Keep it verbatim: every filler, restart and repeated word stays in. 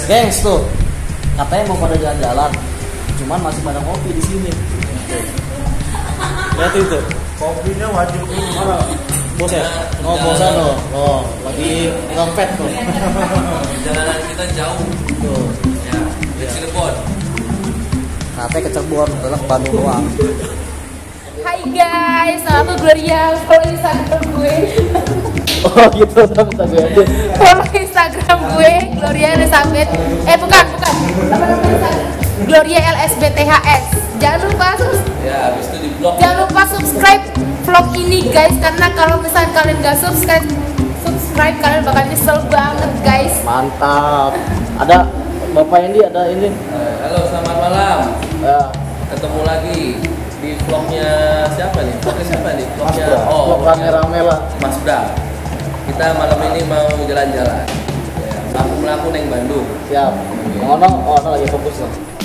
Gengs tuh, katanya mau pada jalan-jalan, cuman masih pada ngopi di sini. Lihat itu, Kopinya wajib minum. mana? Bos ya? Oh bosan loh, oh lagi ngepet tuh. Perjalanan kita jauh. Tuh, Ya, di Cirebon. katanya ke Cirebon, terus ke Bandung doang. Hai guys, nama Gloria. Follow Instagram gue. Oh gitu, sama gue aja. Follow Instagram gue Gloria Elizabeth. Eh bukan, bukan. Apa namanya Instagram? Gloria L S B T H S. Jangan lupa sus- Ya, habis itu di blog. jangan lupa subscribe vlog ini guys, karena kalau misalnya kalian gak subscribe subscribe kalian bakal nyesel banget guys. Mantap. Ada Bapak Endi, ada ini. Eh, halo, selamat malam. Ya, Ketemu lagi di vlognya siapa nih? Vlognya siapa nih? Mas Vlognya Bra. oh, Vlog rame-rame lah. Mas Bra. Kita malam ini mau jalan-jalan. Ya, melaku-melaku neng Bandung. Siap. Ngono, oh, lagi fokus loh.